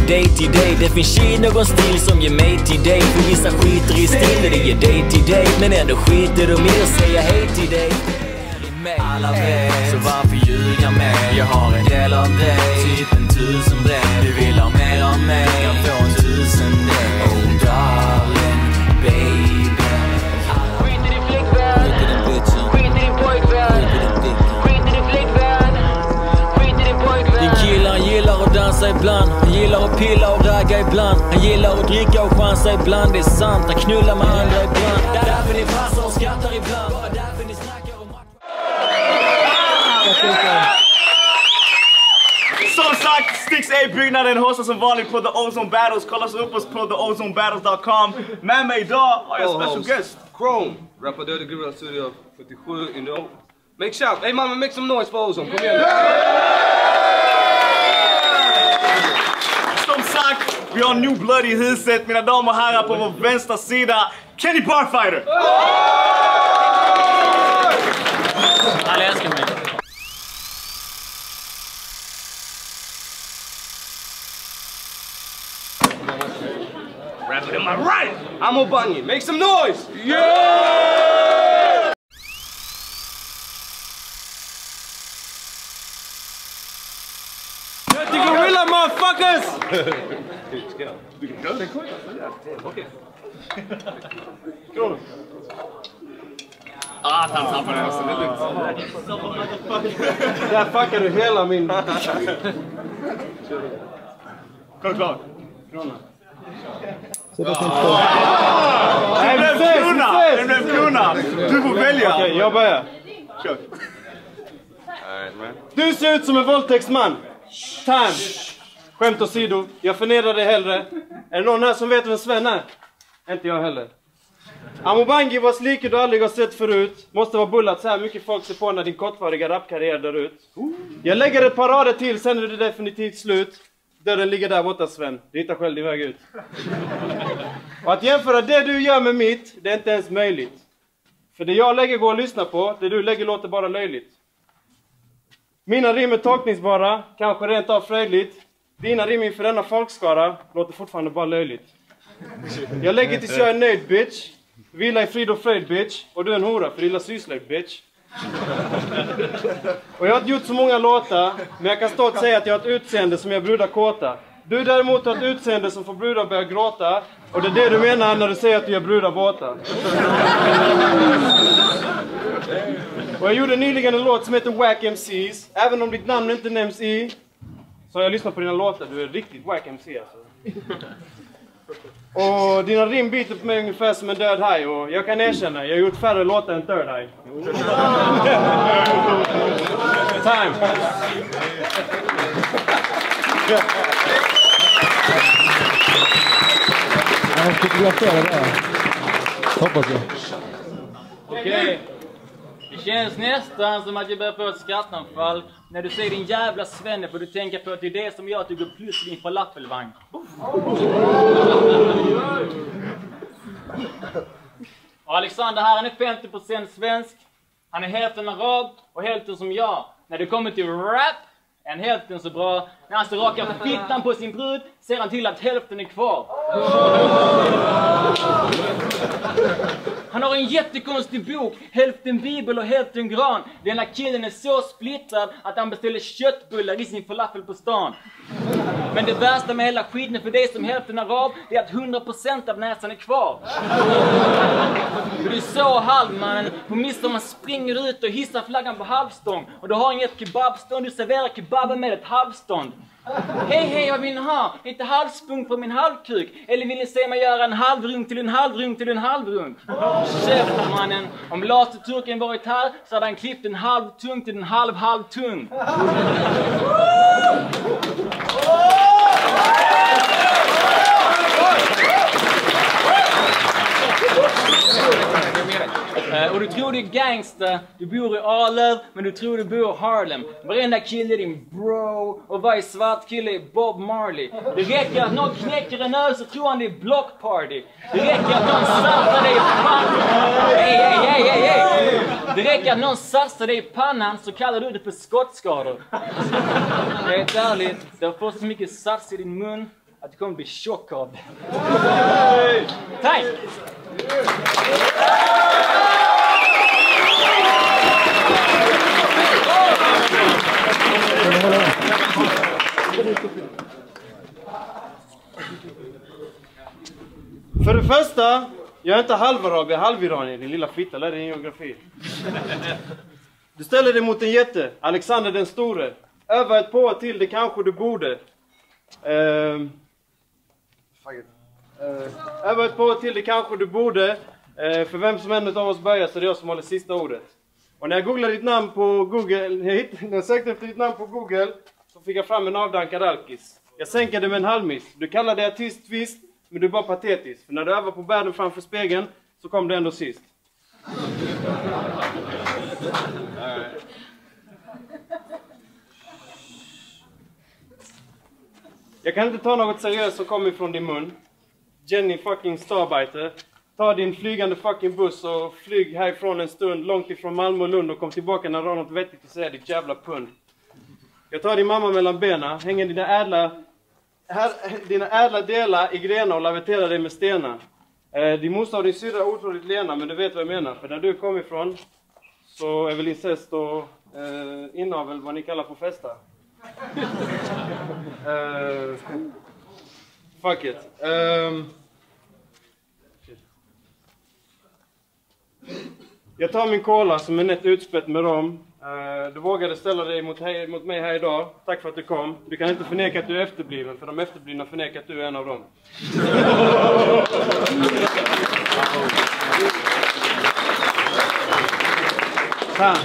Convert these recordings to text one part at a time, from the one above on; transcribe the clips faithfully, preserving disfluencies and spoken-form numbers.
day till day. Det finns inte någon stil som ger mig till dig. För vissa skiter i stil när det ger day till day. Men ändå skiter de i att säga hej till dig. Alla vet, så varför ljuga med? Jag har en del av dig, typ en tusen brev. Du vill ha mer av mig, kan få en tusen dig. Oh darling, baby. Skit i din flickvän, skit i din pojkvän, skit i din flickvän, skit i din pojkvän. Din kille han gillar att dansa ibland, han gillar att pilla och ragga ibland. Han gillar att dricka och chansa ibland, det är sant. Han knullar med andra ibland. Därför ni passar och skrattar ibland. Bara därför ni snackar om... Som sagt, Stix A-byggnaden hostar som vanligt på The Ozone Battles. Kolla oss upp oss på the ozone battles dot com. Med mig idag har jag special guest Chrome, rappar Dirty Gorilla Studio fyrtiosju, you know. Make shout, hey mama, make some noise for Ozone, kom igen. Som sagt, vi har New Blood i huset. Mina damer och herrar, på vår vänstra sida Kenny Barfighter. Alla älskar mig. Rap it in my right! I'm O'Bunny, make some noise! Yeah! Dirty Gorilla, motherfuckers! Du kan göra det. Okej. Ah, han tappade den, det är lugnt. Där fuckar du hela min... Kom klart. Krona. Det blev kuna! Det blev kuna! Du får välja! Okej, okay, jag börjar. Kör. Du ser ut som en våldtäktsman. Time. Skämt åsido, jag förnedrar dig hellre. Är det någon här som vet vem Sven är? Inte jag heller. Amobangi vars like du aldrig har sett förut. Måste vara bullat så här mycket folk ser på när din kortvariga rapkarriär dör ut. Jag lägger ett par rader till, sen är det definitivt slut. Dörren ligger där borta, Sven. Du hittar själv din väg ut. Och att jämföra det du gör med mitt, det är inte ens möjligt. För det jag lägger går att lyssna på, det du lägger låter bara löjligt. Mina rim är tolkningsbara, kanske rent av fröjligt. Dina rim inför denna folkskara låter fortfarande bara löjligt. Jag lägger tills jag är nöjd, bitch. Vila i frid och fröjd, bitch. Och du är en hora för illa syslöjd, bitch. Och jag har inte gjort så många låtar, men jag kan stolt säga att jag har ett utseende som jag brudar kåta. Du däremot har ett utseende som får brudar börja gråta. Och det är det du menar när du säger att du gör brudar våta. Och jag gjorde nyligen en låt som heter Wack M Cs. Även om ditt namn inte nämns i, så har jag lyssnat på dina låtar. Du är riktigt Wack M C alltså. Och dina rim biter på mig ungefär som en död haj. Och jag kan erkänna, jag har gjort färre låtar än Third Eye. Time! Jag fotograferar det här. Hoppas jag. Okej. Det känns nästan som att jag börjar få ett skrattanfall. När du säger din jävla Svenne får du tänka på att det är det som gör att du går plus i din falafelvagn. Och Alexander här, han är femtio procent svensk. Han är hälften arab och hälften som jag. När det kommer till rap är han hälften så bra. När han så rakar fittan på sin brud ser han till att hälften är kvar. Han har en jättekonstig bok, hälften bibel och hälften gran. Den här killen är så splittrad att han beställer köttbullar i sin falafel på stan. Men det värsta med hela skiten för dig som hälften arab är att hundra procent av näsan är kvar. För du är så halvmannen, på midsommar springer du ut och hissar flaggan på halvstång. Och du har inget kebabstånd, du serverar kebaben med ett halvstånd. Hej hej, vad vill ni ha? Lite halvspunk på min halvkuk? Eller vill ni se mig göra en halvrunk till en halvrunk till en halvrunk? Käft mannen, om laserturken varit här så hade han klippt en halvtung till en halv halvtung. Uh, och du tror du är gangster, du bor i Arlöv, men du tror du bor i Harlem. Varenda kille är din bro, och varje svart kille är Bob Marley. Det räcker att någon knäcker en öl så tror han det är block party. Det räcker att någon satsar dig i pannan. Hey, hey, hey, hey, hey. Det räcker att någon satsar dig i pannan så kallar du det för skottskador. Helt ärligt, du har fått så mycket sats i din mun att du kommer bli tjock av det. Tack! För det första, jag är inte halvarab, jag är halviranier, din lilla fitta, lär dig din geografi. Du ställer dig mot en jätte, Alexander den store. Öva ett på till, det kanske du borde. Uh, uh, öva ett på till, det kanske du borde. Uh, för vem som än av oss börjar så är det jag som håller sista ordet. Och när jag googlade ditt namn på Google, jag hitt, när jag sökte efter ditt namn på Google, så fick jag fram en avdankad alkis. Jag sänkade med en halvmiss. Du kallar dig artist visst, men du är bara patetisk. För när du övar på bärden framför spegeln så kom du ändå sist. Jag kan inte ta något seriöst som kommer från din mun. Jenny fucking Starbiter. Ta din flygande fucking buss och flyg härifrån en stund långt ifrån Malmö och Lund och kom tillbaka när du har något vettigt att säga, ditt jävla pund. Jag tar din mamma mellan benen, hänger dina ädla, här, dina ädla delar i grenar och laveterar dig med stenar. Eh, din moster och din syrra är otroligt lena, men du vet vad jag menar. För där du kommer ifrån så är väl incest och eh, inavel vad ni kallar för festa. uh, fuck it. Um, jag tar min cola som är nätt utspätt med rom. Uh, du vågade ställa dig mot, hej, mot mig här idag. Tack för att du kom. Du kan inte förneka att du är efterbliven, för de efterblivna förnekar att du är en av dem. Fan.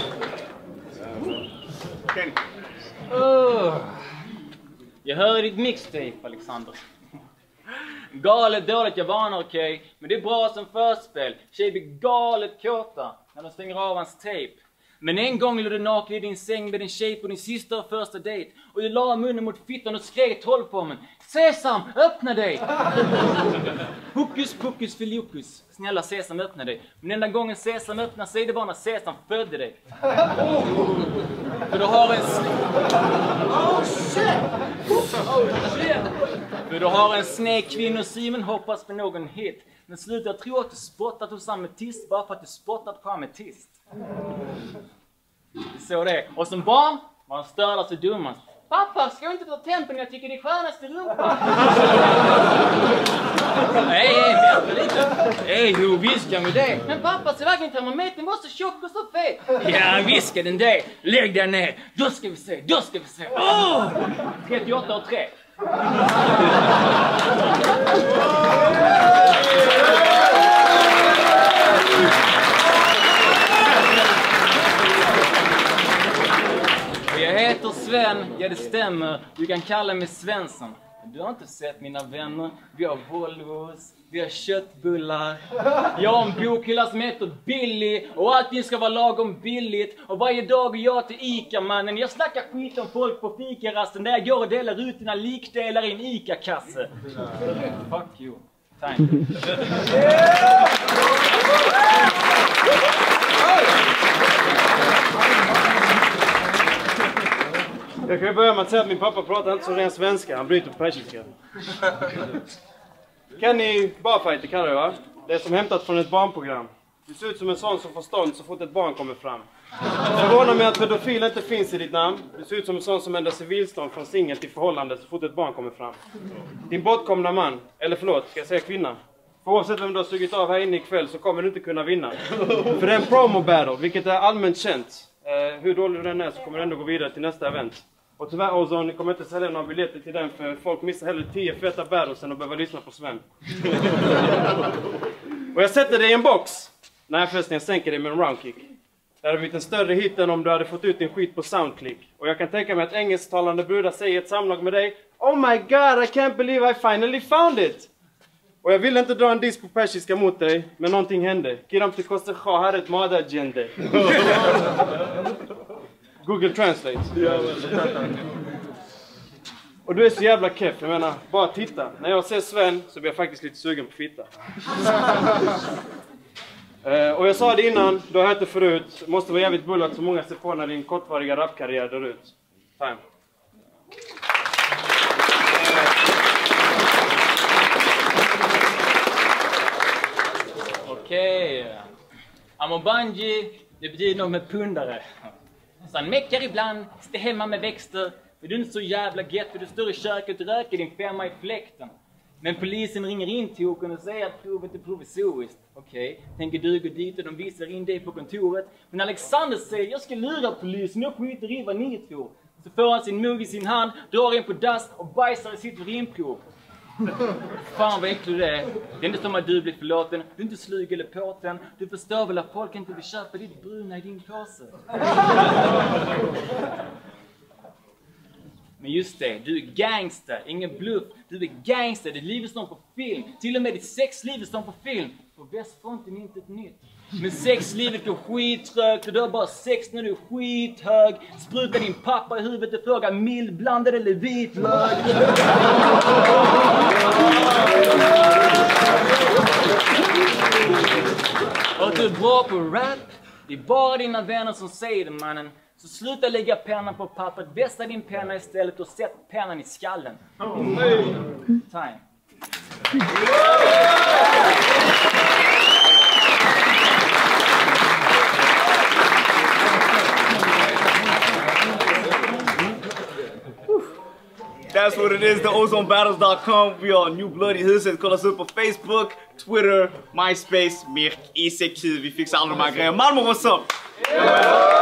Oh. Jag hör ditt mixtape, Alexander. Galet dåligt, jag varnar, okej. Okay? Men det är bra som förspel. Tjej blir galet kåta när de stänger av hans tejp. Men en gång låg du naken i din säng med din tjej på din sista och första dejt. Och du la munnen mot fittan och skrek trollformen: Sesam, öppna dig! Hokus pokus filiokus. Snälla Sesam, öppna dig. Men enda gången Sesam öppnar sig, det var när Sesam födde dig. Oh. För du har en... Oh shit! Oh shit! För du har en sned kvinnosyn, men hoppas på någon hit. Men sluta tro att du spottat hos ametist bara för att du spottat på ametist. Så det är. Och som barn var han stördas och dummast. Pappa, ska jag inte ta tempen? Jag tycker det är skönast i rumpan. Nej, vänta lite. Nej, hur viskar med det? Men pappa, så verkligen termometern var så tjock och så fet. Ja, viskar den det. Lägg den ner. Då ska vi se, då ska vi se. Åh! trettioåtta och tre. Jag heter Sven, ja det stämmer, du kan kalla mig Svensson. Du har inte sett mina vänner, vi har Volvos, vi har köttbullar. Jag har en bokhylla som heter Billy och allting ska vara lagom billigt. Och varje dag går jag till Ica-mannen, jag snackar skit om folk på fikarasten där jag går och delar ut dina likdelar i en Ica-kasse. Fuck you, thank you. Jag kan börja med att säga att min pappa pratar inte så ren svenska, han bryter på persiska. Kenny Barfighter kallar det, va? Det är som hämtat från ett barnprogram. Du ser ut som en sån som får stånd så fort ett barn kommer fram. Förvånar mig att pedofil inte finns i ditt namn. Du ser ut som en sån som ändrar civilstånd från singel till förhållande så fort ett barn kommer fram. Din bortkomna man, eller förlåt, ska jag säga kvinna. För oavsett vem du har sugit av här inne ikväll så kommer du inte kunna vinna. För det är en promo battle, vilket är allmänt känt. Eh, hur dålig den är så kommer du ändå gå vidare till nästa event. Och tyvärr Ozone, ni kommer inte sälja några biljetter till den för folk missar hellre tio feta battles än att behöva lyssna på Sven. Och jag sätter dig i en box. Nej förresten, jag sänker dig med en roundkick. Det hade blivit en större hit än om du hade fått ut din skit på Soundclick. Och jag kan tänka mig att engelsktalande brudar säger ett samlag med dig: Oh my god, I can't believe I finally found it! Och jag ville inte dra en diss på persiska mot dig, men någonting hände. Kiram till Koster Kha har ett madagende. Google Translate. Och du är så jävla keff, jag menar, bara titta. När jag ser Sven så blir jag faktiskt lite sugen på fitta. uh, och jag sa det innan, du har hört det förut. Måste vara jävligt bullat så många ser på när din kortvariga rapkarriär dör ut. Time. Okej. Okay. Amobanji, det betyder något med pundare. Så han meckar ibland, sitter hemma med växter. För du är inte så jävla gett, för du står i köket och röker din femma i fläkten. Men polisen ringer in till och säger att provet är provisoriskt. Okej, okay. Tänker du gå dit och de visar in dig på kontoret. Men Alexander säger, jag ska lura polisen, jag skiter i vad ni tror. Så får han sin mugg i sin hand, drar in på dass och bajsar i sitt urinprov. Fan vad äcklig du är. Det är inte som att du blir förlåten. Du är inte slug eller påten. Du förstår väl att folk inte vill köpa ditt bruna i din påse. Men just det, du är gangster, ingen bluff. Du är gangster, ditt liv är som på film. Till och med ditt sexliv är som på film. På västfronten är inte ett nytt. Men sexlivet går skittrögt och du har bara sex när du är skithög. Sprutar din pappa i huvudet och frågar mildblandad eller vitlök. Och du är bra på rap. Det är bara dina vänner som säger det, mannen. Så sluta lägga pennan på pappret, vässa din penna istället och sätt pennan i skallen. Time. That's what it is, the ozone battles dot com. We are New Bloody Huset. Kolla oss upp på Facebook, Twitter, MySpace, Mirk, E C Q. Vi fixar alla de här grejerna. Malmö, what's up? Yeah.